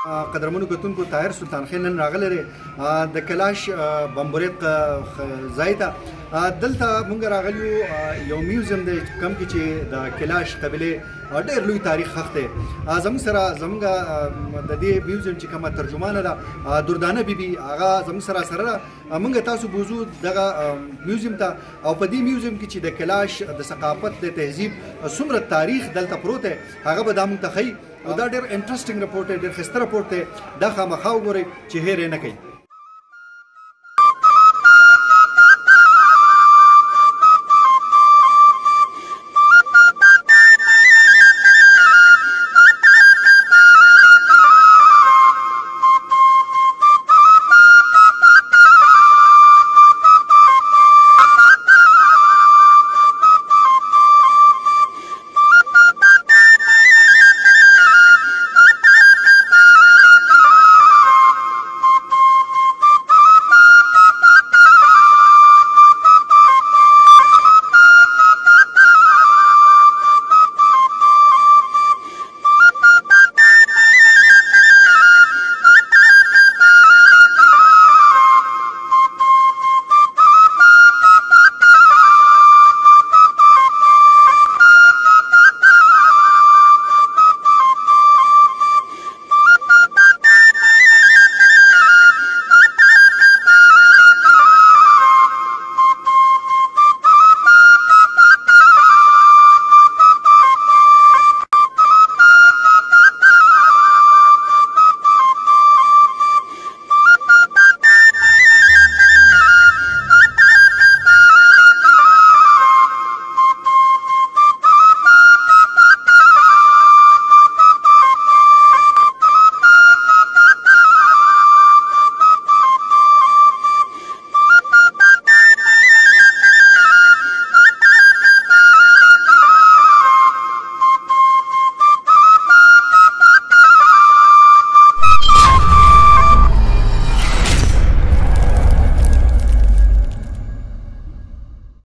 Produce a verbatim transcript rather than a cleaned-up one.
قدرمنو کتونکو طاهر سلطان خان نن راغلی دی د کلاش بمبریت ځای ته. دلته مونږ راغلي یو یو میوزیم دی کوم کې چې د کلاش قبیلې ډېر لوی تاریخ خښ دی. زموږ سره زموږ د دې میوزیم چې کومه ترجمانه ده دردانه بیبي هغه زموږ سره سره ده. مونږ تاسو بوزو دغه میوزیم ته او په دې میوزیم کې چې د کلاش د ثقافت د تهذیب څومره تاریخ دلته پروت دی هغه به دا مونږ ته ښیي او دا ډېر انټرسټینګ رپورټ دی، ډېر ښایسته رپورټ دی. دا خامخا وګورئ چې هېر یې نه کوي.